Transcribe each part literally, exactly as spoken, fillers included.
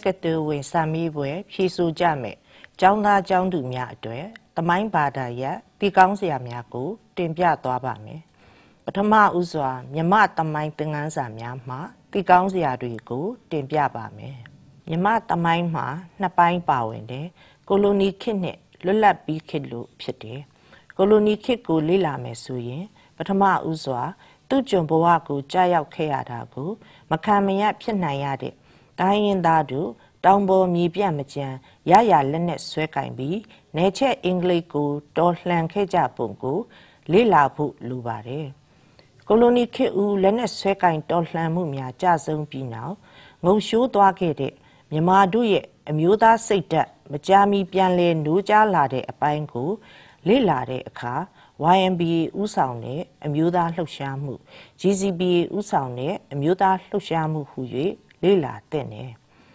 ကတူဝင်စာမီးပွဲဖြည့်ဆို့ကြမယ်ကျောင်းသားကျောင်းသူများအတွက်တမိုင်းဘာသာရပ်တီကောင်းစရာများကိုတင်ပြသွားပါမယ်ပထမဦးစွာမြမတမိုင်းသင်ခန်းစာများမှာတီကောင်းစရာတွေကိုတင်ပြပါမယ်မြမတမိုင်းမှာနှစ်ပိုင်းပါဝင်တယ်ကိုလိုနီခေတ်နဲ့လွတ်လပ်ပြီးခေတ်လို့ဖြစ်တယ်ကိုလိုနီခေတ်ကိုလေ့လာမယ်ဆိုရင်ပထမဦးစွာသူ့ကျွန်ဘဝကိုကြားရောက်ခဲ့ရတာကိုမခံမရဖြစ်နိုင်ရတဲ့တိုင်းရင်းသားတို့တောင်ပေါ်မြေပြန့်မကြမ်းရရလက်နဲ့ဆွဲကင်ပြီးနေချက်အင်္ဂလိပ်ကိုတော်လှန်ခဲ့ကြပုံကိုလေ့လာဖို့လိုပါတယ်ကိုလိုနီခေတ်ဦးလက်နဲ့ဆွဲကင်တော်လှန်မှုများကြဆုံးပြီးနောက်ငုံရှိုးသွားခဲ့တဲ့မြန်မာတို့ရဲ့အမျိုးသားစိတ်ဓာတ်မကြာမီပြန်လည်နိုးကြားလာတဲ့အပိုင်းကိုလေ့လာတဲ့အခါ Y M B A ဦးဆောင်တဲ့အမျိုးသားလှုပ်ရှားမှု G C B A ဦးဆောင်တဲ့အမျိုးသားလှုပ်ရှားမှုဟူ၍လေ့လာတဲ့နယ်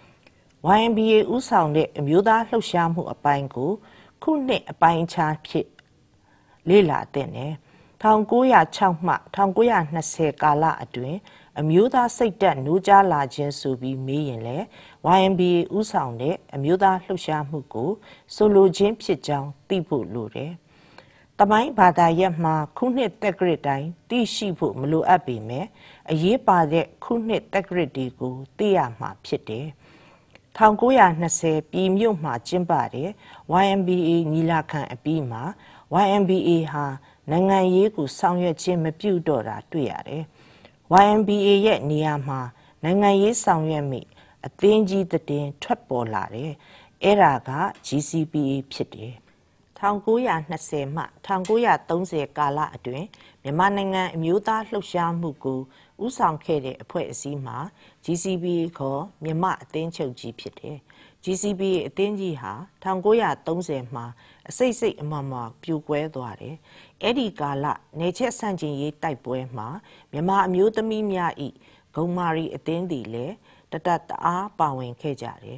Y M B A ဦးဆောင်တဲ့အမျိုးသားလှုပ်ရှားမှုအပိုင်းကိုခုနှစ်အပိုင်းအခြားဖြစ်လေ့လာတဲ့နယ်၁၉၀၆မှ၁၉၂၀ကာလအတွင်းအမျိုးသားစိတ်ဓာတ်နိုးကြားလာခြင်းဆိုပြီးမေးရင်လေ Y M B A ဦးဆောင်တဲ့အမျိုးသားလှုပ်ရှားမှုကိုဆိုလိုခြင်းဖြစ်ကြောင်းသိဖို့လိုတယ်တမိုင်းဘာသာရပ်မှာခုနှစ်တက္ကရာတိုင်းသိရှိဖို့မလိုအပ်ပေမဲ့အရေးပါတဲ့ခုနှစ်တက္ကရာတွေကိုသိရမှာဖြစ်တယ်၁၉၂၀ပြည်မြို့မှာကျင်းပတဲ့ Y M B A ညီလာခံအပြီးမှာ Y M B A ဟာနိုင်ငံရေးကိုဆောင်ရွက်ခြင်းမပြုတော့တာတွေ့ရတယ်Y M B A ရဲ့နေရာမှာနိုင်ငံရေးဆောင်ရွက်မိအသင်းကြီးတဲ့ထွက်ပေါ်လာတယ်အဲ့ဒါက G C B A ဖြစ်တယ်၁၉၂၀မှ၁၉၃၀ကာလအတွင်းမြန်မာနိုင်ငံအမျိုးသားလှုပ်ရှားမှုကိုဦးဆောင်ခဲ့တဲ့အဖွဲ့အစည်းမှာ G C B A ခေါ်မြန်မာအသင်းချုပ်ကြီးဖြစ်တယ် G C B A အသင်းကြီးဟာ၁၉၃၀မှာအစိတ်စိတ်အမမပြိုကွဲသွားတယ်အဲ့ဒီကာလနေချက်ဆန့်ကျင်ရေးတိုက်ပွဲမှာမြန်မာအမျိုးသမီးများဤဂုံမာရီအသင်းတွေလည်းတတတအားပါဝင်ခဲ့ကြတယ်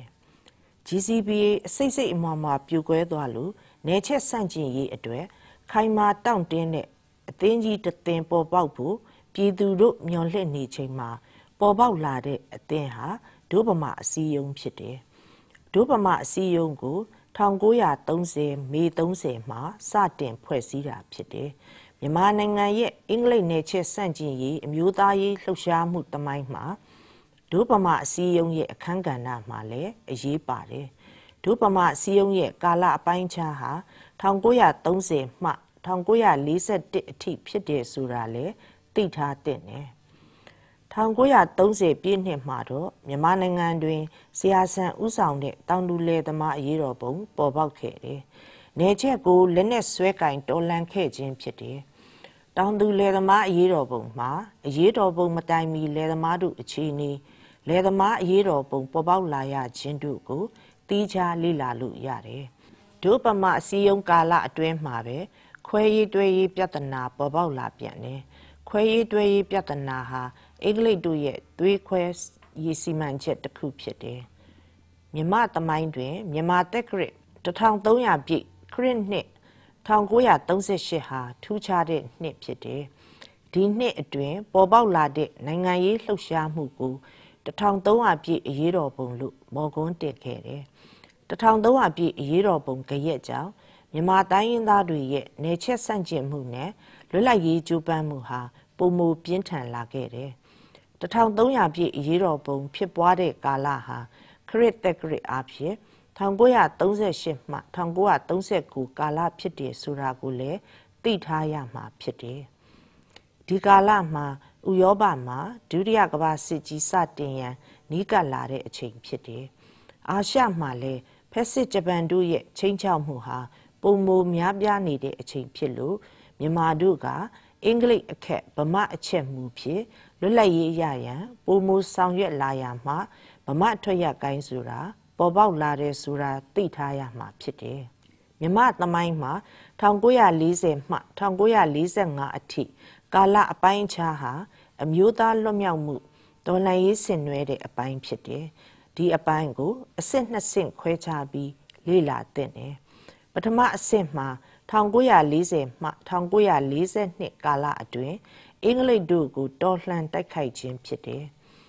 G C B A အစိတ်စိတ်အမမပြိုကွဲသွားလို့နေချက်ဆန့်ကျင်ရေးအတွက်ခိုင်မာတောင့်တင်းတဲ့အသင်းကြီးတစ်သင်းပေါ်ပေါက်ဖို့ပြည်သူတို့မျှော်လင့်နေချိန်မှာပေါ်ပေါက်လာတဲ့အသင်းဟာဒုဗမာအစည်းအရုံးဖြစ်တယ်ဒုဗမာအစည်းအရုံးကို၁၉၃၀မေ၃၀မှာစတင်ဖွဲ့စည်းတာဖြစ်တယ်မြန်မာနိုင်ငံရဲ့အင်္ဂလိပ်နယ်ချဲ့ဆန့်ကျင်ရေးအမျိုးသားရေးလှုပ်ရှားမှုတမိုင်းမှာဒုဗမာအစည်းအရုံးရဲ့အခမ်းကဏ္ဍမှာလည်းအရေးပါတယ်ဒုဗမာအစည်းအရုံးရဲ့ကာလအပိုင်းခြားဟာ၁၉၃၀မှ၁၉၄၁အထိဖြစ်တယ်ဆိုတာလည်းသိထားသင့်တယ်၁၉၃၀ပြည့်နှစ်မှာတော့မြန်မာနိုင်ငံတွင်ဆရာဆန်ဦးဆောင်တဲ့တောင်တူလယ်သမားအရေးတော်ပုံပေါ်ပေါက်ခဲ့တယ်။နယ်ချက်ကိုလက်နက်ဆွဲကင်တော်လှန်ခဲ့ခြင်းဖြစ်တယ်။တောင်တူလယ်သမားအရေးတော်ပုံမှာအရေးတော်ပုံမတိုင်မီလယ်သမားတို့အခြေအနေလယ်သမားအရေးတော်ပုံပေါ်ပေါက်လာရခြင်းတို့ကိုတီးခြားလေ့လာလို့ရတယ်။ဒုဗမာအစည်းအရုံးကာလအတွင်းမှာပဲခွဲရေးတွဲရေးပြဿနာပေါ်ပေါက်လာပြန်တယ်။ခွဲရေးတွဲရေးပြဿနာဟာအင်္ဂလိပ်တို့ရဲ့သွေးခွဲရေးစီမံချက်တစ်ခုဖြစ်တယ်။မြမသမိုင်းတွင်မြန်မာတက္ကရာ၁၃၀၀ပြည့်ခရစ်နှစ်၁၉၃၈ဟာထူးခြားတဲ့နှစ်ဖြစ်တယ်။ဒီနှစ်အတွင်းပေါ်ပေါက်လာတဲ့နိုင်ငံရေးလှုပ်ရှားမှုကို၁၃၀၀ပြည့်အရေးတော်ပုံလို့မော်ကွန်းတင်ခဲ့တယ်။၁၃၀၀ပြည့်အရေးတော်ပုံကြရက်ကြောင့်မြန်မာတိုင်းရင်းသားတွေရဲ့နယ်ချက်ဆန့်ကျင်မှုနဲ့လွတ်လပ်ရေးကြိုးပမ်းမှုဟာပုံမပြင်းထန်လာခဲ့တယ်။၁၃၀၀ပြည့်အရေးတော်ပုံဖြစ်ပွားတဲ့ကာလဟာခရစ်တက္ကရာအဖြစ်၁၉၃၈မှ၁၉၃၉ကာလဖြစ်တယ်ဆိုတာကိုလည်းသိထားရမှာဖြစ်တယ်။ဒီကာလမှာဥရောပမှာဒုတိယကမ္ဘာစစ်ကြီးစတင်ရန်နီးကပ်လာတဲ့အချိန်ဖြစ်တယ်။အာရှမှာလည်းဖက်စစ်ဂျပန်တို့ရဲ့ချိန်ချောက်မှုဟာပုံမများပြားနေတဲ့အချိန်ဖြစ်လို့မြန်မာတို့ကအင်္ဂလိပ်အခက်ဗမာအချက်မူဖြစ်လွတ်လပ်ရေးရရန်ပုံမဆောင်ရွက်လာရမှာဗမာထွက်ရကိုင်းဆိုတာပေါ်ပေါက်လာတဲ့ဆိုတာသိထားရမှာဖြစ်တယ်။မြမသမိုင်းမှာ၁၉၄၀မှ၁၉၄၅အထိကာလအပိုင်းခြားဟာအမျိုးသားလွတ်မြောက်မှုတော်လှန်ရေးဆင်နွှဲတဲ့အပိုင်းဖြစ်တယ်။ဒီအပိုင်းကိုအဆင့်နှစ်ဆင့်ခွဲခြားပြီးလေ့လာသင့်တယ်။ပထမအဆင့်မှာ၁၉၄၀မှ၁၉၄၂ကာလအတွင်းအင်္ဂလိပ်တို့ကိုတော်လှန်တိုက်ခိုက်ခြင်းဖြစ်တယ်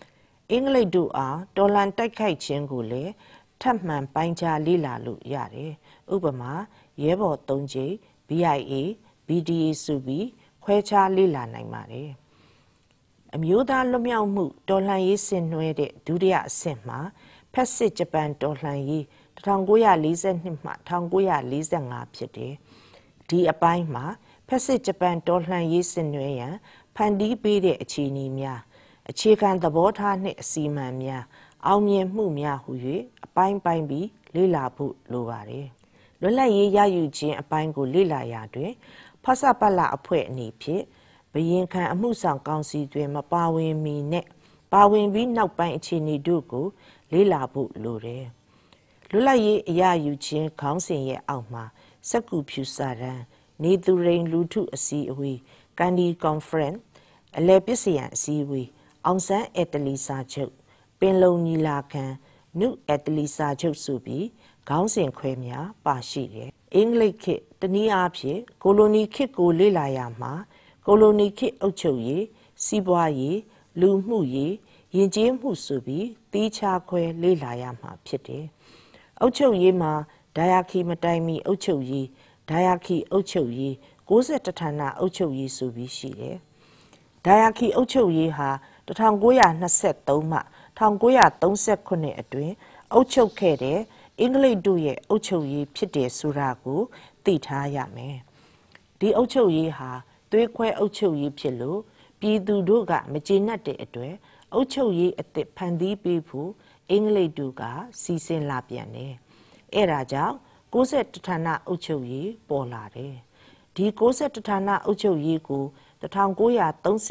အင်္ဂလိပ်တို့အားတော်လှန်တိုက်ခိုက်ခြင်းကိုလည်းထပ်မံပိုင်းခြားလေ့လာလို့ရတယ်။ဥပမာရဲဘော်သုံးကြိမ် B I A B D A ဆိုပြီးခွဲခြားလေ့လာနိုင်ပါတယ်။အမျိုးသားလွတ်မြောက်မှုတော်လှန်ရေးဆင်နွှဲတဲ့ဒုတိယအဆင့်မှာဖက်စစ်ဂျပန်တော်လှန်ရေး၁၉၄၂မှ၁၉၄၅ဖြစ်တယ်။ဒီအပိုင်းမှာဖက်စစ်ဂျပန်တော်လှန်ရေးဆင်နွှဲရန်ဖန်တီးပေးတဲ့အခြေအနေများအခြေခံသဘောထားနှင့်အစီအမံများအောင်မြင်မှုများဟူ၍အပိုင်းပိုင်းပြီးလေ့လာဖို့လိုပါတယ်။လွတ်လပ်ရေးရယူခြင်းအပိုင်းကိုလေ့လာရာတွင်ဖဆပလအဖွဲ့အနေဖြင့်ဘရင်ခံအမှုဆောင်ကောင်စီတွင်မပါဝင်မီနဲ့ပါဝင်ပြီးနောက်ပိုင်းအခြေအနေတို့ကိုလေ့လာဖို့လိုတယ်။လွတ်လပ်ရေးအရယူခြင်းခေါင်းစဉ်ရဲ့အောက်မှာစက္ကူဖြူစာတမ်းနေသူရိန်လူထုအစည်းအဝေးကန်ဒီကွန်ဖရင့်အလဲပစ္စယံအစည်းအဝေးအောင်ဆန်းအက်တလီစာချုပ်ပင်လုံညီလာခံနုအက်တလီစာချုပ်ဆိုပြီးခေါင်းစဉ်ခွဲများပါရှိတယ်။အင်္ဂလိပ်ခေတ်တနည်းအားဖြင့်ကိုလိုနီခေတ်ကိုလေ့လာရမှာကိုလိုနီခေတ်အုပ်ချုပ်ရေးစီးပွားရေးလူမှုရေးယဉ်ကျေးမှုဆိုပြီးတီးခြားခွဲလေ့လာရမှာဖြစ်တယ်။အုပ်ချုပ်ရေးမှာဒိုင်ယာခီမတိုင်မီအုပ်ချုပ်ရေးဒိုင်ယာခီအုပ်ချုပ်ရေး၉၁ဌာနအုပ်ချုပ်ရေးဆိုပြီးရှိတယ်။ဒိုင်ယာခီအုပ်ချုပ်ရေးဟာ၁၉၂၃မှ၁၉၃၈အတွင်းအုပ်ချုပ်ခဲ့တဲ့အင်္ဂလိပ်တို့ရဲ့အုပ်ချုပ်ရေးဖြစ်တယ်ဆိုတာကိုသိထားရမယ်။ဒီအုပ်ချုပ်ရေးဟာသွေးခွဲအုပ်ချုပ်ရေးဖြစ်လို့ပြည်သူတို့ကမကျေနပ်တဲ့အတွက်အုပ်ချုပ်ရေးအသစ်ဖန်တီးပေးဖို့အင်္ဂလိပ်တို့ကစီစဉ်လာပြန်တယ်။အဲဒါကြောင့်၉၁ဌာနအုပ်ချုပ်ရေးပေါ်လာတယ်။ဒီ၉၁ဌာနအုပ်ချုပ်ရေးကို၁၉၃၇မှ၁၉၄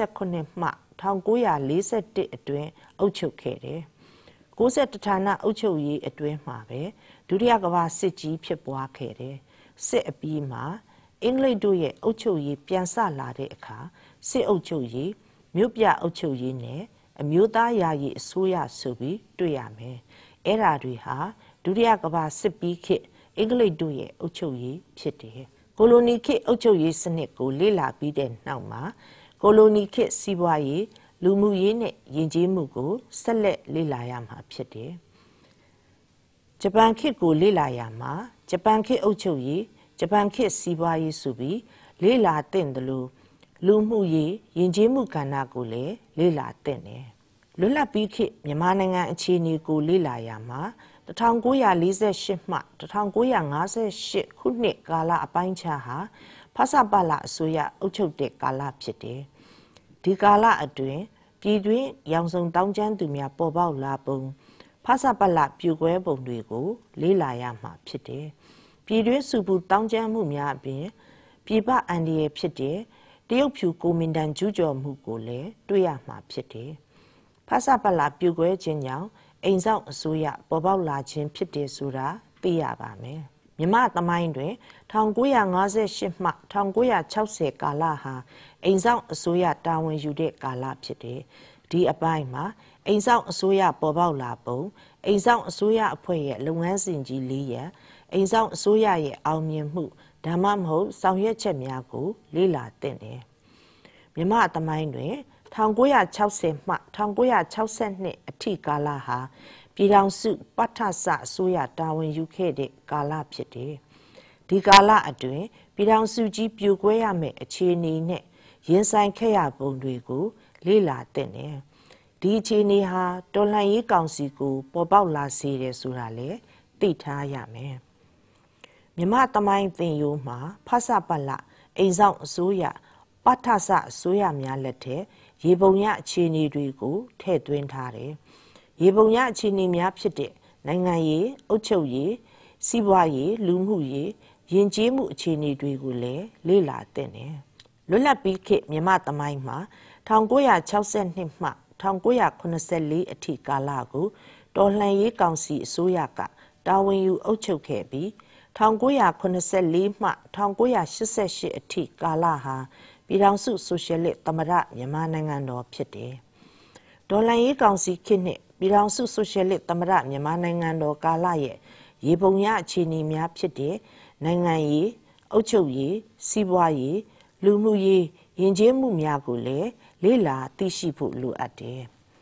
၁အတွင်းအုပ်ချုပ်ခဲ့တယ်။၉၁ဌာနအုပ်ချုပ်ရေးအတွင်းမှာပဲဒုတိယကမ္ဘာစစ်ကြီးဖြစ်ပွားခဲ့တယ်။စစ်အပြီးမှာအင်္ဂလိပ်တို့ရဲ့အုပ်ချုပ်ရေးပြန်ဆလာတဲ့အခါစစ်အုပ်ချုပ်ရေးမြို့ပြအုပ်ချုပ်ရေးနဲ့အမျိုးသားယာယီအစိုးရဆိုပြီးတွေ့ရမယ်။အဲ့ဓာတွေဟာဒုတိယကမ္ဘာစစ်ပြီးခေတ်အင်္ဂလိပ်တို့ရဲ့အုပ်ချုပ်ရေးဖြစ်တယ်။ကိုလိုနီခေတ်အုပ်ချုပ်ရေးစနစ်ကိုလေ့လာပြီးတဲ့နောက်မှာကိုလိုနီခေတ်စီးပွားရေးလူမှုရေးနဲ့ယဉ်ကျေးမှုကိုဆက်လက်လေ့လာရမှာဖြစ်တယ်။ဂျပန်ခေတ်ကိုလေ့လာရမှာဂျပန်ခေတ်အုပ်ချုပ်ရေးဂျပန်ခေတ်စီးပွားရေးဆိုပြီးလေ့လာသင့်တယ်လို့လူမှုရေးယဉ်ကျေးမှုကဏ္ဍကိုလည်းလေ့လာသင့်တယ်။လွတ်လပ်ပြီးခေတ်မြန်မာနိုင်ငံအခြေအနေကိုလေ့လာရမှာ၁၉၄၈မှ၁၉၅၈ခုနှစ်ကာလအပိုင်းခြားဟာဖဆပလအစိုးရအုပ်ချုပ်တဲ့ကာလဖြစ်တယ်။ဒီကာလအတွင်းပြည်တွင်းရောင်စုံတောင်းကျမ်းသူများပေါ်ပေါက်လာပုံဖဆပလပြိုကွဲပုံတွေကိုလေ့လာရမှာဖြစ်တယ်။ပြည်တွင်းစုပူတောင်းကျမ်းမှုများအပြင်ပြည်ပအန္တရာယ်ဖြစ်တဲ့တရုတ်ဖြူကိုမင်တန်ကျူးကျော်မှုကိုလည်းတွေ့ရမှာဖြစ်တယ်။ဖဆပလပြိုကွဲခြင်းကြောင့်အိမ်ဆောင်အစိုးရပေါ်ပေါက်လာခြင်းဖြစ်တယ်ဆိုတာသိရပါမယ်။မြမသမိုင်းတွင်၁၉၅၈မှ၁၉၆၀ကာလဟာအိမ်ဆောင်အစိုးရတာဝန်ယူတဲ့ကာလဖြစ်တယ်။ဒီအပိုင်းမှာအိမ်ဆောင်အစိုးရပေါ်ပေါက်လာပုံအိမ်ဆောင်အစိုးရအဖွဲ့ရဲ့လုပ်ငန်းစဉ်ကြီးလေးရန်အိမ်ဆောင်အစိုးရရဲ့အောင်မြင်မှုဒါမှမဟုတ်ဆောင်ရွက်ချက်များကိုလေ့လာသင့်တယ်။မြမသမိုင်းတွင်၁၉၆၀မှ၁၉၆၂အထိကာလဟာပြည်ထောင်စုပထစအစိုးရတာဝန်ယူခဲ့တဲ့ကာလဖြစ်တယ်။ဒီကာလအတွင်းပြည်ထောင်စုကြီးပြိုကွဲရမယ့်အခြေအနေနဲ့ရင်ဆိုင်ခဲ့ရပုံတွေကိုလေ့လာသင့်တယ်။ဒီအခြေအနေဟာတော်လှန်ရေးကောင်စီကိုပေါ်ပေါက်လာစေတယ်ဆိုတာလည်းသိထားရမယ်။မြမသမိုင်းသင်ရိုးမှာဖဆပလအိမ်ဆောင်အစိုးရပထစအစိုးရများလက်ထက်ရေပုံရအခြေအနေတွေကိုထည့်သွင်းထားတယ်။ရေပုံရအခြေအနေများဖြစ်တဲ့နိုင်ငံရေးအုပ်ချုပ်ရေးစီးပွားရေးလူမှုရေးယဉ်ကျေးမှုအခြေအနေတွေကိုလည်းလေ့လာသင့်တယ်။လွတ်လပ်ပြီးခေတ်မြမသမိုင်းမှာ၁၉၆၂မှ၁၉၇၄အထိကာလကိုတော်လှန်ရေးကောင်စီအစိုးရကတာဝန်ယူအုပ်ချုပ်ခဲ့ပြီး၁၉၇၄မှ၁၉၈၈အထိကာလဟာပြည်ထောင်စုဆိုရှယ်လစ်သမ္မတမြန်မာနိုင်ငံတော်ဖြစ်တယ်။ဒေါ်လာရေးကောင်စီခေတ်နဲ့ပြည်ထောင်စုဆိုရှယ်လစ်သမ္မတမြန်မာနိုင်ငံတော်ကာလရဲ့ရေပုံရအခြေအနေများဖြစ်တဲ့နိုင်ငံရေးအုပ်ချုပ်ရေးစီးပွားရေးလူမှုရေးယဉ်ကျေးမှုများကိုလည်းလေ့လာသိရှိဖို့လိုအပ်တယ်။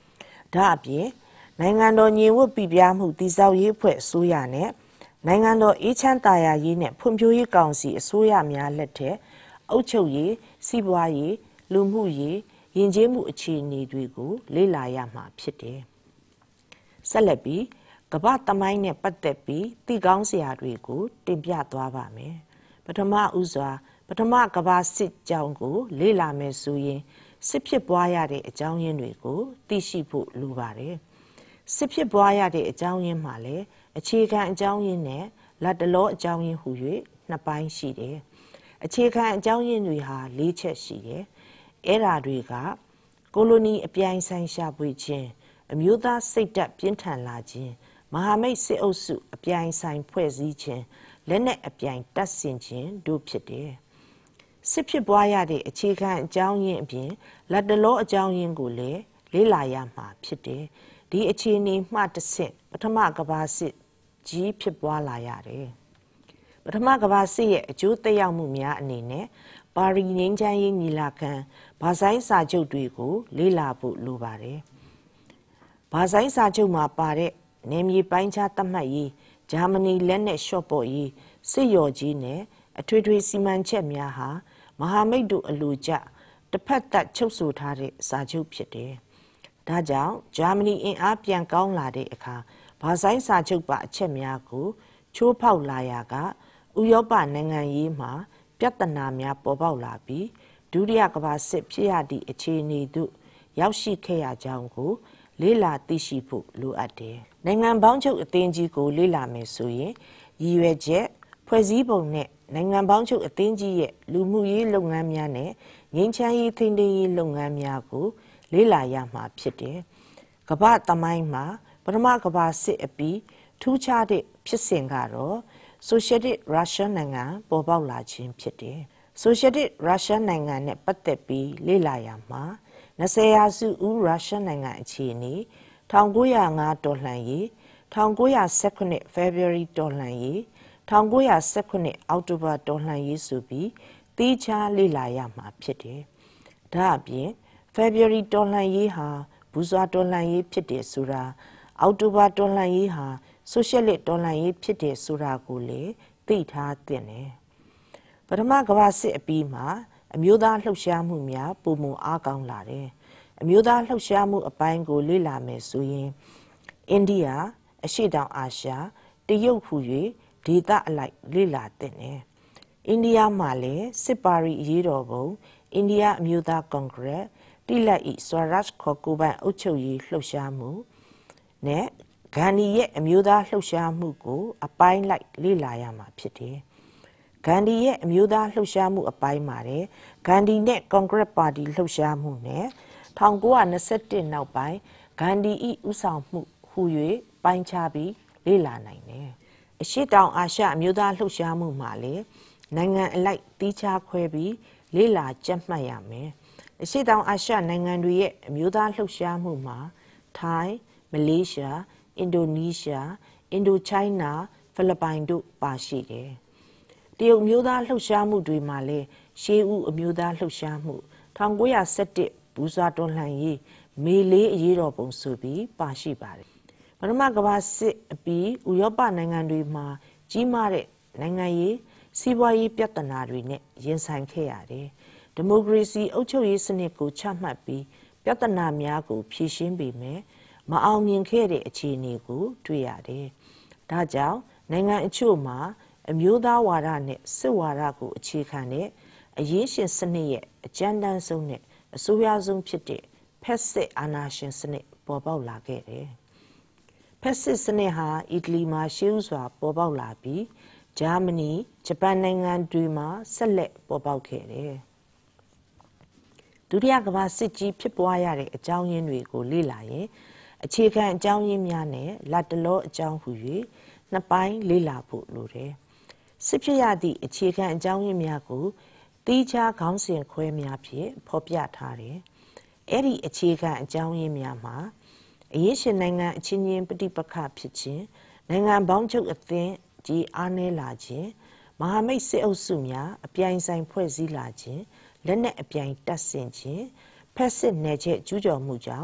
ဒါအပြင်နိုင်ငံတော်ညီဝတ်ပြပြမှုတည်ဆောက်ရေးဖွဲ့အစိုးရနဲ့နိုင်ငံတော်အေးချမ်းသာယာရေးနဲ့ဖွံ့ဖြိုးရေးကောင်စီအစိုးရများလက်ထက်အုပ်ချုပ်ရေးစီးပွားရေးလူမှုရေးယဉ်ကျေးမှုအခြေအနေတွေကိုလေ့လာရမှာဖြစ်တယ်။ဆက်လက်ပြီးကမ္ဘာသမိုင်းနဲ့ပတ်သက်ပြီးသိကောင်းစရာတွေကိုတင်ပြသွားပါမယ်။ပထမဦးစွာပထမကမ္ဘာစစ်ကြောင်းကိုလေ့လာမယ်ဆိုရင်စစ်ဖြစ်ပွားရတဲ့အကြောင်းရင်းတွေကိုသိရှိဖို့လိုပါတယ်။စစ်ဖြစ်ပွားရတဲ့အကြောင်းရင်းမှာလည်းအခြေခံအကြောင်းရင်းနဲ့လက်တလောအကြောင်းရင်းဟူ၍နှစ်ပိုင်းရှိတယ်။အခြေခံအကြောင်းရင်းတွေဟာ၄ချက်ရှိတယ်။အဲ့ဓာတွေကကိုလိုနီအပြိုင်ဆိုင်ရှာဖွေခြင်းအမျိုးသားစိတ်ဓာတ်ပြင်းထန်လာခြင်းမဟာမိတ်စစ်အုပ်စုအပြိုင်ဆိုင်ဖွဲ့စည်းခြင်းလက်နက်အပြိုင်တပ်ဆင်ခြင်းတို့ဖြစ်တယ်။စစ်ဖြစ်ပွားရတဲ့အခြေခံအကြောင်းရင်းအပြင်လက်တလောအကြောင်းရင်းကိုလည်းလေ့လာရမှာဖြစ်တယ်။ဒီအခြေအနေမှတစ်ဆင့်ပထမကမ္ဘာစစ်ကြီးဖြစ်ပွားလာရတယ်။ပထမကမ္ဘာစစ်ရဲ့အကျိုးသက်ရောက်မှုများအနေနဲ့ပါရီငြိမ်းချမ်းရေးညီလာခံဘာဆိုင်စာချုပ်တွေကိုလေ့လာဖို့လိုပါတယ်။ဘာဆိုင်စာချုပ်မှာပါတဲ့နယ်မြေပိုင်းခြားသတ်မှတ်ရေးဂျာမနီလက်နက်ရှော့ပေါ့ရေးစစ်ရော်ကြီးနဲ့အထွေထွေစီမံချက်များဟာမဟာမိတ်တို့အလိုကျတစ်ဖက်သက်ချုပ်ဆိုထားတဲ့စာချုပ်ဖြစ်တယ်။ဒါကြောင့်ဂျာမနီအင်အားပြန်ကောင်းလာတဲ့အခါဘာဆိုင်စာချုပ်ပါအချက်များကိုချိုးဖောက်လာရာကဥရောပနိုင်ငံရေးမှာပြဿနာများပေါ်ပေါက်လာပြီးဒုတိယကမ္ဘာစစ်ဖြစ်ရသည့်အခြေအနေသို့ရောက်ရှိခဲ့ရကြောင်းကိုလေ့လာသိရှိဖို့လိုအပ်တယ်။နိုင်ငံပေါင်းချုပ်အသင်းကြီးကိုလေ့လာမယ်ဆိုရင်ရည်ရွယ်ချက်ဖွဲ့စည်းပုံနဲ့နိုင်ငံပေါင်းချုပ်အသင်းကြီးရဲ့လူမှုရေးလုပ်ငန်းများနဲ့ငြိမ်းချမ်းရေးထိန်းသိမ်းရေးလုပ်ငန်းများကိုလေ့လာရမှာဖြစ်တယ်။ကမ္ဘာသမိုင်းမှာပထမကမ္ဘာစစ်အပြီးထူးခြားတဲ့ဖြစ်စဉ်ကတော့ဆိုရှယ်လစ်ရုရှားနိုင်ငံပေါ်ပေါက်လာခြင်းဖြစ်တယ်။ဆိုရှယ်လစ်ရုရှားနိုင်ငံနဲ့ပတ်သက်ပြီးလေ့လာရမှာ20ရာစုဦးရုရှားနိုင်ငံအခြေအနေ1905တော်လှန်ရေး1918 February တော်လှန်ရေး1918အောက်တိုဘာတော်လှန်ရေးဆိုပြီးတိကျလေ့လာရမှာဖြစ်တယ်။ဒါအပြင် February တော်လှန်ရေးဟာဘူဇွာတော်လှန်ရေးဖြစ်တယ်ဆိုတာအောက်တိုဘာတော်လှန်ရေးဟာဆိုရှယ်လစ်တော်လှန်ရေးဖြစ်တယ်ဆိုတာကိုလည်းသိထားသင့်တယ်။ပထမကမ္ဘာစစ်အပြီးမှာအမျိုးသားလှုပ်ရှားမှုများပုံမအားကောင်းလာတယ်။အမျိုးသားလှုပ်ရှားမှုအပိုင်းကိုလေ့လာမယ်ဆိုရင်အိန္ဒိယအရှေ့တောင်အာရှတရုတ်ဟူ၍ဒေသအလိုက်လေ့လာသင့်တယ်။အိန္ဒိယမှာလည်းစစ်ပါရီအရေးတော်ပုံအိန္ဒိယအမျိုးသားကွန်ဂရက်တိလက်ဤဆွာရတ်ခေါ်ကိုပိုင်အုပ်ချုပ်ရေးလှုပ်ရှားမှုနဲ့ဂန္ဒီရဲ့အမျိုးသားလှုပ်ရှားမှုကိုအပိုင်းလိုက်လေ့လာရမှာဖြစ်တယ်။ဂန္ဒီရဲ့အမျိုးသားလှုပ်ရှားမှုအပိုင်းမှာတဲ့ဂန္ဒီနဲ့ကွန်ဂရက်ပါတီလှုပ်ရှားမှုနဲ့1921နောက်ပိုင်းဂန္ဒီဤဥဆောင်မှုဟူ၍ပိုင်းခြားပြီးလေ့လာနိုင်တယ်။အရှေ့တောင်အာရှအမျိုးသားလှုပ်ရှားမှုမှာလည်းနိုင်ငံအလိုက်တီးခြားခွဲပြီးလေ့လာကြက်မှတ်ရမယ်။အရှေ့တောင်အာရှနိုင်ငံတွေရဲ့အမျိုးသားလှုပ်ရှားမှုမှာထိုင်းမလေးရှားအင်ဒိုနီးရှားအင်ဒိုချိုင်းနာဖိလစ်ပိုင်တို့ပါရှိတယ်။တရုတ်မျိုးသားလှုပ်ရှားမှုတွေမှာလည်းရှေးဦးအမျိုးသားလှုပ်ရှားမှု1911ဘူဇွာတော်လှန်ရေးမေလေးအရေးတော်ပုံဆိုပြီးပါရှိပါတယ်။ပထမကမ္ဘာစစ်အပြီးဥရောပနိုင်ငံတွေမှာကြီးမားတဲ့နိုင်ငံရေးစီးပွားရေးပြဿနာတွေနဲ့ရင်ဆိုင်ခဲ့ရတယ်။ဒီမိုကရေစီအုပ်ချုပ်ရေးစနစ်ကိုချမှတ်ပြီးပြဿနာများကိုဖြေရှင်းပေမယ့်မအောင်မြင်ခဲ့တဲ့အခြေအနေကိုတွေ့ရတယ်။ဒါကြောင့်နိုင်ငံအချို့မှာအမျိုးသားဝါဒနဲ့စစ်ဝါဒကိုအခြေခံတဲ့အရေးရှင်စနစ်ရဲ့အကြမ်းတမ်းဆုံးနဲ့အဆိုးရွားဆုံးဖြစ်တဲ့ဖက်စစ်အာဏာရှင်စနစ်ပေါ်ပေါက်လာခဲ့တယ်။ဖက်စစ်စနစ်ဟာအီတလီမှာရှေးဥစွာပေါ်ပေါက်လာပြီးဂျာမနီဂျပန်နိုင်ငံတွေမှာဆက်လက်ပေါ်ပေါက်ခဲ့တယ်။ဒုတိယကမ္ဘာစစ်ကြီးဖြစ်ပွားရတဲ့အကြောင်းရင်းတွေကိုလေ့လာရင်အခြေခံအကြောင်းရင်းများနဲ့လက်တလောအကြောင်းဟူ၍နှစ်ပိုင်းလေ့လာဖို့လိုတယ်။စစ်ဖြစ်ရသည့်အခြေခံအကြောင်းရင်းများကိုတိကျခေါင်းစဉ်ခွဲများဖြင့်ဖော်ပြထားတယ်။အဲ့ဒီအခြေခံအကြောင်းရင်းများမှာအရေးရှင်နိုင်ငံအချင်းချင်းပဋိပက္ခဖြစ်ခြင်းနိုင်ငံပေါင်းချုပ်အသင်းကြီးအားနည်းလာခြင်းမဟာမိတ်စစ်အုပ်စုများအပြိုင်ဆိုင်ဖွဲ့စည်းလာခြင်းလက်နက်အပြိုင်တပ်ဆင်ခြင်းဖက်စစ်နယ်ချက်ကျူးကျော်မှုကြောင့်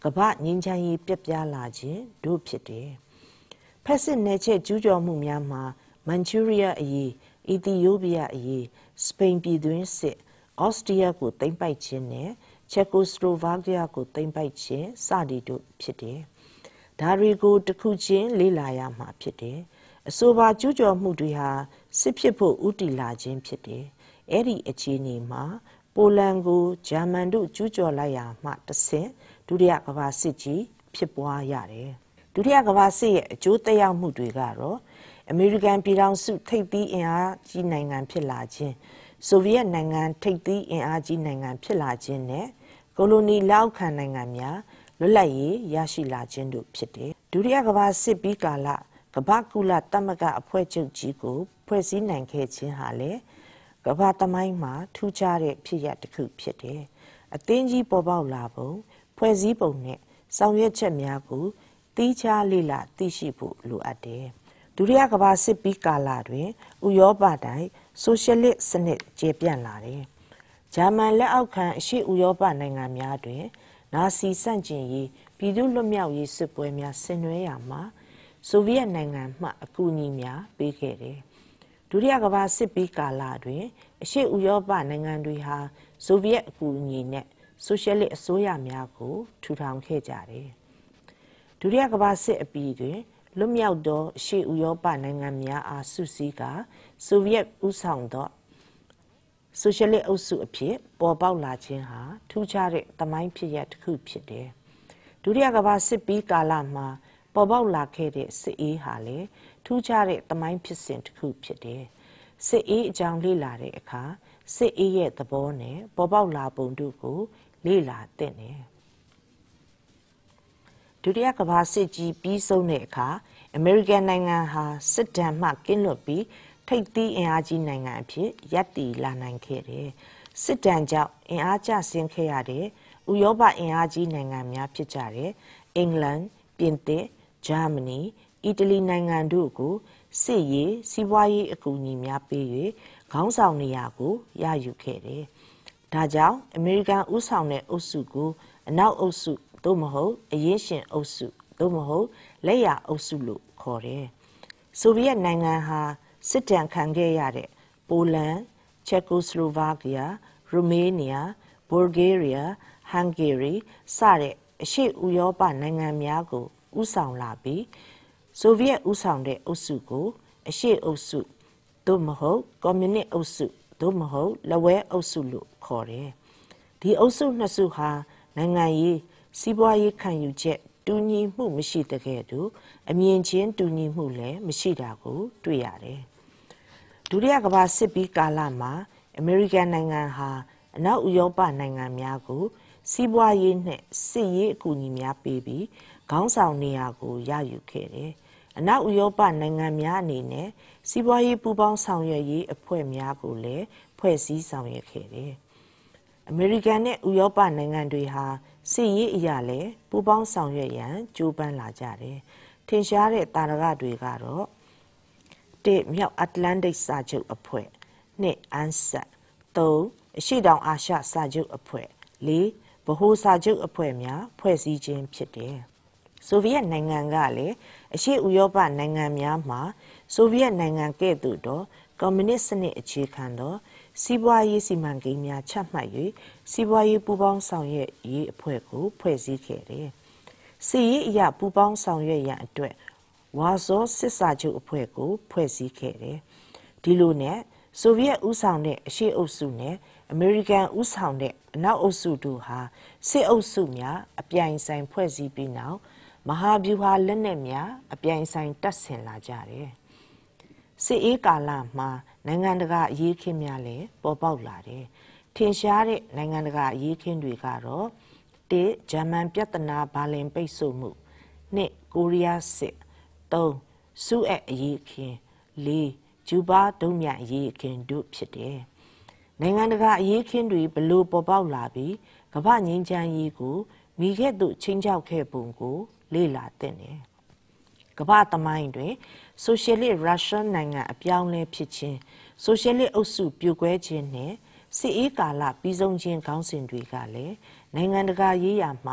ကမ္ဘာငြိမ်းချမ်းရေးပြတ်ပြားလာခြင်းတို့ဖြစ်တယ်။ဖက်စစ်နယ်ချက်ကျူးကျော်မှုများမှာမန်ချူရီးယားအရေးအီသီယိုးပီးယားအရေးစပိန်ပြည်တွင်းစစ်ဩစတြီးယားကိုသိမ်းပိုက်ခြင်းနဲ့ချက်ကိုစလိုဗာကီးယားကိုသိမ်းပိုက်ခြင်းစသည်တို့ဖြစ်တယ်။ဒါတွေကိုတစ်ခုချင်းလေ့လာရမှာဖြစ်တယ်။အဆိုပါကျူးကျော်မှုတွေဟာစစ်ဖြစ်ဖို့ဥတီလာခြင်းဖြစ်တယ်။အဲ့ဒီအခြေအနေမှာပိုလန်ကိုဂျာမန်တို့ကျူးကျော်လိုက်ရာမှတစ်ဆင့်ဒုတိယကမ္ဘာစစ်ကြီးဖြစ်ပွားရတယ်။ဒုတိယကမ္ဘာစစ်ရဲ့အကျိုးသက်ရောက်မှုတွေကတော့အမေရိကန်ပြည်ထောင်စုထိပ်သီးအင်အားကြီးနိုင်ငံဖြစ်လာခြင်းဆိုဗီယက်နိုင်ငံထိပ်သီးအင်အားကြီးနိုင်ငံဖြစ်လာခြင်းနဲ့ကိုလိုနီလက်အောက်ခံနိုင်ငံများလွတ်လပ်ရေးရရှိလာခြင်းတို့ဖြစ်တယ်။ဒုတိယကမ္ဘာစစ်ပြီးကာလကမ္ဘာကုလသမဂ္ဂအဖွဲ့ချုပ်ကြီးကိုဖွဲ့စည်းနိုင်ခဲ့ခြင်းဟာလေကမ္ဘာသမိုင်းမှာထူးခြားတဲ့ဖြစ်ရပ်တစ်ခုဖြစ်တယ်။အသင်းကြီးပေါ်ပေါက်လာပုံဖွဲ့စည်းပုံနဲ့ဆောင်ရွက်ချက်များကိုတီးခြားလေ့လာသိရှိဖို့လိုအပ်တယ်။ဒုတိယကမ္ဘာစစ်ပြီးကာလတွင်ဥရောပတိုင်းဆိုရှယ်လစ်စနစ်ကျေပြန့်လာတယ်။ဂျာမန်လက်အောက်ခံအရှေ့ဥရောပနိုင်ငံများတွင်နာစီဆန့်ကျင်ရေးပြည်သူ့လွတ်မြောက်ရေးစစ်ပွဲများဆင်နွှဲရာမှာဆိုဗီယက်နိုင်ငံမှအကူအညီများပေးခဲ့တယ်။ဒုတိယကမ္ဘာစစ်ပြီးကာလတွင်အရှေ့ဥရောပနိုင်ငံတွေဟာဆိုဗီယက်အကူအညီနဲ့ဆိုရှယ်လစ်အစိုးရများကိုထူထောင်ခဲ့ကြတယ်။ဒုတိယကမ္ဘာစစ်အပြီးတွင်လွတ်မြောက်သောအရှေ့ဥရောပနိုင်ငံများအားစုစည်းကဆိုဗီယက်ဦးဆောင်သောဆိုရှယ်လစ်အုပ်စုအဖြစ်ပေါ်ပေါက်လာခြင်းဟာထူးခြားတဲ့သမိုင်းဖြစ်ရပ်တစ်ခုဖြစ်တယ်။ဒုတိယကမ္ဘာစစ်ပြီးကာလမှာပေါ်ပေါက်လာခဲ့တဲ့စစ်အေးဟာလည်းထူးခြားတဲ့သမိုင်းဖြစ်စဉ်တစ်ခုဖြစ်တယ်။စစ်အေးအကြောင်းလေ့လာတဲ့အခါစစ်အေးရဲ့သဘောနဲ့ပေါ်ပေါက်လာပုံတို့ကိုလေ့လာသင့်တယ်။ဒုတိယကမ္ဘာစစ်ကြီးပြီးဆုံးတဲ့အခါအမေရိကန်နိုင်ငံဟာစစ်ဒဏ်မှကင်းလွတ်ပြီးထိပ်သီးအင်အားကြီးနိုင်ငံအဖြစ်ရပ်တည်လာနိုင်ခဲ့တယ်။စစ်ဒဏ်ကြောင့်အင်အားကျဆင်းခဲ့ရတဲ့ဥရောပအင်အားကြီးနိုင်ငံများဖြစ်ကြတဲ့အင်္ဂလန်၊ပြင်သစ်၊ဂျာမနီ၊အီတလီနိုင်ငံတို့ကိုစစ်ရေးစီးပွားရေးအကူအညီများပေး၍ခေါင်းဆောင်နေရာကိုရယူခဲ့တယ်။ဒါကြောင့်အမေရိကန်ဦးဆောင်တဲ့အုပ်စုကိုအနောက်အုပ်စုသို့မဟုတ်အရေးရှင်အုပ်စုသို့မဟုတ်လက်ရအုပ်စုလို့ခေါ်တယ်။ဆိုဗီယက်နိုင်ငံဟာစစ်တမ်းခံခဲ့ရတဲ့ပိုလန်၊ချက်ကိုစလိုဗာကီးယား၊ရိုမေးနီးယား၊ဘူလ်ဂေးရီးယား၊ဟန်ဂေရီစတဲ့အရှေ့ဥရောပနိုင်ငံများကိုဦးဆောင်လာပြီးဆိုဗီယက်ဦးဆောင်တဲ့အုပ်စုကိုအရှေ့အုပ်စုသို့မဟုတ်ကွန်မြူနစ်အုပ်စုသို့မဟုတ်လက်ဝဲအုပ်စုလို့ခေါ်တယ်။ဒီအုပ်စုနှစ်စုဟာနိုင်ငံရေးစီးပွားရေးခံယူချက်တူညီမှုမရှိတဲ့ကဲ့သို့အမြင်ချင်းတူညီမှုလည်းမရှိတာကိုတွေ့ရတယ်။ဒုတိယကမ္ဘာစစ်ပြီးကာလမှာအမေရိကန်နိုင်ငံဟာအနောက်ဥရောပနိုင်ငံများကိုစီးပွားရေးနဲ့စစ်ရေးအကူအညီများပေးပြီးခေါင်းဆောင်နေရာကိုရယူခဲ့တယ်။အနောက်ဥရောပနိုင်ငံများအနေနဲ့စီးပွားရေးပူးပေါင်းဆောင်ရွက်ရေးအဖွဲ့များကိုလည်းဖွဲ့စည်းဆောင်ရွက်ခဲ့တယ်။အမေရိကန်နဲ့ဥရောပနိုင်ငံတွေဟာစစ်ရေးအရာလည်းပူးပေါင်းဆောင်ရွက်ရန်ကြိုးပမ်းလာကြတယ်။ထင်ရှားတဲ့တာရကတွေကတော့တစ်မြောက်အတ္တလန္တိတ်စာချုပ်အဖွဲ့နှစ်အန်ဆတ်သုံးအရှေ့တောင်အာရှစာချုပ်အဖွဲ့လေးဗဟိုစာချုပ်အဖွဲ့များဖွဲ့စည်းခြင်းဖြစ်တယ်။ဆိုဗီယက်နိုင်ငံကလည်းအရှေ့ဥရောပနိုင်ငံများမှာဆိုဗီယက်နိုင်ငံကဲ့သို့သောကွန်မြူနစ်စနစ်အခြေခံသောစီးပွားရေးစီမံကိန်းများချမှတ်၍စီးပွားရေးပူးပေါင်းဆောင်ရွက်ရေးအဖွဲ့ကိုဖွဲ့စည်းခဲ့တယ်။စစ်ရေးအရာပူးပေါင်းဆောင်ရွက်ရန်အတွက်ဝါဆောစစ်စာချုပ်အဖွဲ့ကိုဖွဲ့စည်းခဲ့တယ်။ဒီလိုနဲ့ဆိုဗီယက်ဦးဆောင်တဲ့အရှေ့အုပ်စုနဲ့အမေရိကန်ဦးဆောင်တဲ့အနောက်အုပ်စုတို့ဟာစစ်အုပ်စုများအပြိုင်ဆိုင်ဖွဲ့စည်းပြီးနောက်မဟာဗျူဟာလက်နက်များအပြိုင်ဆိုင်တပ်ဆင်လာကြတယ်။စစ်အေးကာလမှာနိုင်ငံတကာအရေးခင်းများလည်းပေါ်ပေါက်လာတယ်။ထင်ရှားတဲ့နိုင်ငံတကာအရေးခင်းတွေကတော့တစ်ဂျာမန်ပြဿနာဘာလင်ပိတ်ဆို့မှုနှစ်ကိုရီးယားစစ်သုံးဆူအက်အရေးခင်းလေးဂျူဘာဒုံးမြန်အရေးခင်းတို့ဖြစ်တယ်။နိုင်ငံတကာအရေးခင်းတွေဘလို့ပေါ်ပေါက်လာပြီးကမ္ဘာငြိမ်းချမ်းရေးကိုမိခဲ့သို့ချင်းချောက်ခဲ့ပုံကိုလေ့လာသင့်တယ်။ကမ္ဘာသမိုင်းတွင်ဆိုရှယ်လစ်ရုရှားနိုင်ငံအပြောင်းလဲဖြစ်ခြင်းဆိုရှယ်လစ်အုပ်စုပြိုကွဲခြင်းနဲ့စစ်အေးကာလပြီးဆုံးခြင်းခေါင်းစဉ်တွေကလည်းနိုင်ငံတကာရေးရာမှာထ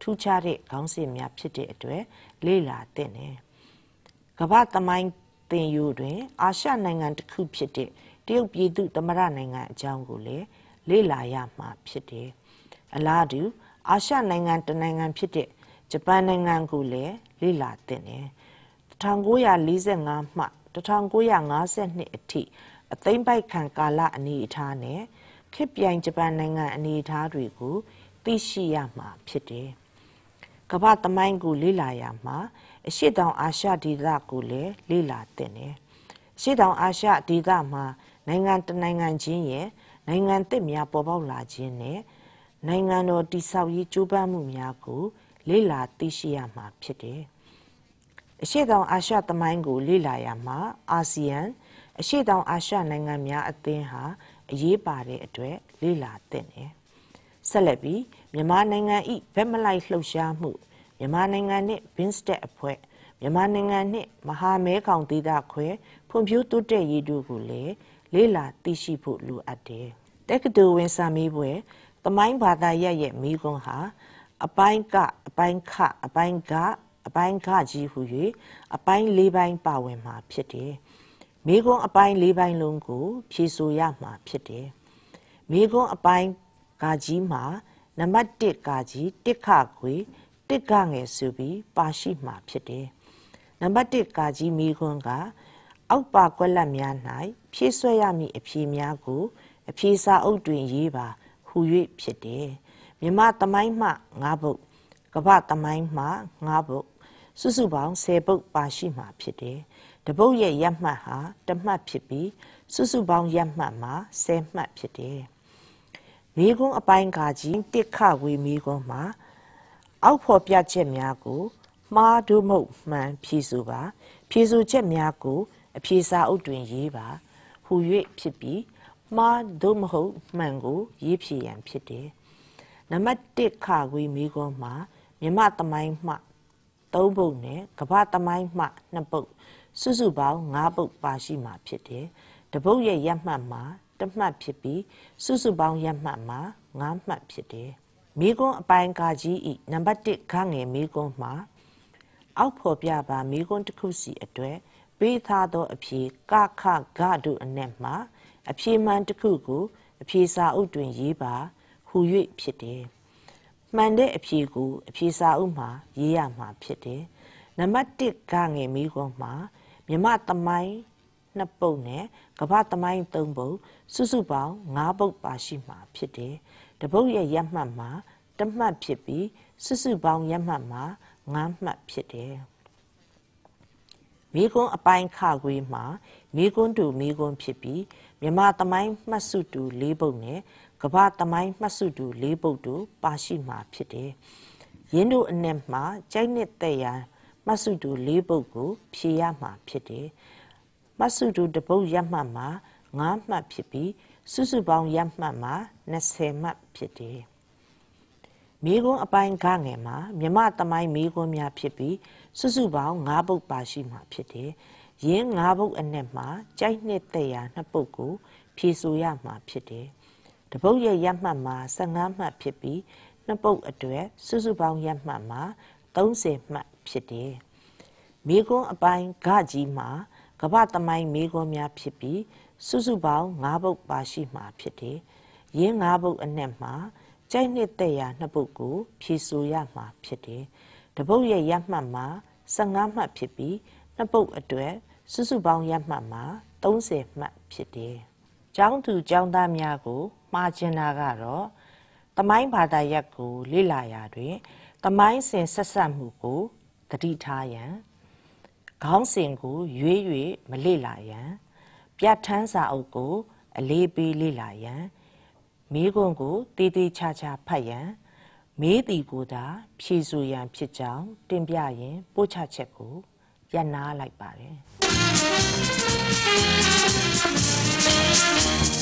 ထူးခြားတဲ့ခေါင်းစဉ်များဖြစ်တဲ့အတွက်လေ့လာသင့်တယ်။ကမ္ဘာသမိုင်းသင်ယူတွင်အာရှနိုင်ငံတစ်ခုဖြစ်တဲ့တရုတ်ပြည်သူ့သမ္မတနိုင်ငံအကြောင်းကိုလည်းလေ့လာရမှာဖြစ်တယ်။အလားတူအာရှနိုင်ငံတစ်နိုင်ငံဖြစ်တဲ့ဂျပန်နိုင်ငံကိုလည်းလေ့လာသင့်တယ်။၁၉၄၅မှ၁၉၅၂အထိအသိမ်းပိုက်ခံကာလအနေအထားနဲ့ခေတ်ပြိုင်ဂျပန်နိုင်ငံအနေအထားတွေကိုသိရှိရမှာဖြစ်တယ်။ကမ္ဘာသမိုင်းကိုလေ့လာရမှာအရှေ့တောင်အာရှဒေသကိုလည်းလေ့လာသင့်တယ်။အရှေ့တောင်အာရှဒေသမှာနိုင်ငံတစ်နိုင်ငံချင်းရဲ့နိုင်ငံသစ်များပေါ်ပေါက်လာခြင်းနဲ့နိုင်ငံတော်တည်ဆောက်ရေးကြိုးပမ်းမှုများကိုလေ့လာသိရှိရမှာဖြစ်တယ်။အရှေ့တောင်အာရှသမိုင်းကိုလေ့လာရမှာအာဆီယံအရှေ့တောင်အာရှနိုင်ငံများအသင်းဟာအရေးပါတဲ့အတွက်လေ့လာသင့်တယ်။ဆက်လက်ပြီးမြန်မာနိုင်ငံ၏ဗက်မလိုက်လှုပ်ရှားမှုမြန်မာနိုင်ငံနှင့်ဘင်းစတက်အဖွဲ့မြန်မာနိုင်ငံနှင့်မဟာမဲခေါင်ဒေသခွဲဖွံ့ဖြိုးတိုးတက်ရေးတို့ကိုလည်းလေ့လာသိရှိဖို့လိုအပ်တယ်။တက္ကသိုလ်ဝင်စာမေးပွဲသမိုင်းဘာသာရပ်ရဲ့မိကွန်းဟာအပိုင်းကအပိုင်းခအပိုင်းကအပိုင်းခကြီးဟူ၍အပိုင်း၄ပိုင်းပါဝင်မှာဖြစ်တယ်။မိကွန်းအပိုင်း၄ပိုင်းလုံးကိုဖြေဆိုရမှာဖြစ်တယ်။မိကွန်းအပိုင်းကကြီးမှာနံပါတ်၁ကကြီးတစ်ခခွေတစ်ကငယ်ဆိုပြီးပါရှိမှာဖြစ်တယ်။နံပါတ်၁ကကြီးမိကွန်းကအောက်ပါကွက်လက်များ၌ဖြည့်ဆွဲရမည့်အဖြေများကိုအဖြေစာအုပ်တွင်ရေးပါဟူ၍ဖြစ်တယ်။မြမသမိုင်းမှ၅ပုဒ်ကမ္ဘာသမိုင်းမှ၅ပုဒ်စုစုပေါင်း၁၀ပုဒ်ပါရှိမှာဖြစ်တယ်။တပုဒ်ရဲ့ရပ်မှတ်ဟာတစ်မှတ်ဖြစ်ပြီးစုစုပေါင်းရပ်မှတ်မှာ၁၀မှတ်ဖြစ်တယ်။မိကွန်းအပိုင်းကကြီးတစ်ခဝေမိကွန်းမှာအောက်ဖော်ပြချက်များကိုမှားတို့မဟုတ်မှန်ဖြေဆိုပါဖြေဆိုချက်များကိုအဖြေစာအုပ်တွင်ရေးပါဟူ၍ဖြစ်ပြီးမှားတို့မဟုတ်မှန်ကိုရေးဖြေရန်ဖြစ်တယ်။နံပါတ်၁ခခွေမိကွန်းမှာမြမသမိုင်းမှ၃ပုဒ်နဲ့ကမ္ဘာသမိုင်းမှ၂ပုဒ်စုစုပေါင်း၅ပုဒ်ပါရှိမှာဖြစ်တယ်။တပုဒ်ရဲ့ရပ်မှတ်မှာတစ်မှတ်ဖြစ်ပြီးစုစုပေါင်းရပ်မှတ်မှာ၅မှတ်ဖြစ်တယ်။မိကွန်းအပိုင်းကကြီးဤနံပါတ်၁ခငယ်မိကွန်းမှာအောက်ဖော်ပြပါမိကွန်းတစ်ခုစီအတွက်ပေးထားသောအဖြေကခဂတို့အနက်မှာအဖြေမှန်တစ်ခုကိုအဖြေစာအုပ်တွင်ရေးပါဟူ၍ဖြစ်တယ်။မှန်တဲ့အဖြေကိုအဖြေစာအုပ်မှာရေးရမှာဖြစ်တယ်။နံပါတ်၁ကငယ်မိကွန်းမှာမြမသမိုင်း၂ပုဒ်နဲ့ကမ္ဘာသမိုင်း၃ပုဒ်စုစုပေါင်း၅ပုဒ်ပါရှိမှာဖြစ်တယ်။တပုဒ်ရဲ့ရပ်မှတ်မှာတစ်မှတ်ဖြစ်ပြီးစုစုပေါင်းရပ်မှတ်မှာ၅မှတ်ဖြစ်တယ်။မိကွန်းအပိုင်းခခွေမှာမိကွန်းတူမိကွန်းဖြစ်ပြီးမြမသမိုင်းမှတ်စုတူ၄ပုဒ်နဲ့ကမ္ဘာသမိုင်းမှတ်စုတူ၄ပုဒ်တို့ပါရှိမှာဖြစ်တယ်။ရင်းတို့အနက်မှာကြိုက်နှစ်သက်ရာမှတ်စုတူ၄ပုဒ်ကိုဖြေရမှာဖြစ်တယ်။မှတ်စုတူတစ်ပုဒ်ရပ်မှတ်မှာ၅မှတ်ဖြစ်ပြီးစုစုပေါင်းရပ်မှတ်မှာ၂၀မှတ်ဖြစ်တယ်။မိကွန်းအပိုင်းခငယ်မှာမြမသမိုင်းမိကွန်းများဖြစ်ပြီးစုစုပေါင်း၅ပုဒ်ပါရှိမှာဖြစ်တယ်။ရင်း၅ပုဒ်အနက်မှာကြိုက်နှစ်သက်ရာ၂ပုဒ်ကိုဖြေဆိုရမှာဖြစ်တယ်။တပုဒ်ရဲ့ရပ်မှတ်မှာ၁၅မှတ်ဖြစ်ပြီး၂ပုဒ်အတွက်စုစုပေါင်းရပ်မှတ်မှာ၃၀မှတ်ဖြစ်တယ်။မိကွန်းအပိုင်းဂကြီးမှာကမ္ဘာသမိုင်းမိကွန်းများဖြစ်ပြီးစုစုပေါင်း၅ပုဒ်ပါရှိမှာဖြစ်တယ်။ရင်း၅ပုဒ်အနက်မှာကြိုက်နှစ်သက်ရာ၂ပုဒ်ကိုဖြေဆိုရမှာဖြစ်တယ်။တပုဒ်ရဲ့ရပ်မှတ်မှာ၁၅မှတ်ဖြစ်ပြီး၂ပုဒ်အတွက်စုစုပေါင်းရပ်မှတ်မှာ၃၀မှတ်ဖြစ်တယ်။ကျောင်းသူကျောင်းသားများကိုမှားချင်တာကတော့သမိုင်းဘာသာရပ်ကိုလေ့လာရာတွင်သမိုင်းစဉ်ဆက်ဆက်မှုကိုသတိထားရန်ခေါင်းစဉ်ကိုရွေး၍မလေ့လာရန်ပြဋ္ဌာန်းစာအုပ်ကိုအလေးပေးလေ့လာရန်မိကွန်းကိုတည်တည်ချာချာဖတ်ရန်မေးသည်ကိုသာဖြေဆိုရန်ဖြစ်ကြောင်းတင်ပြရင်ပို့ချချက်ကိုရပ်နားလိုက်ပါတယ်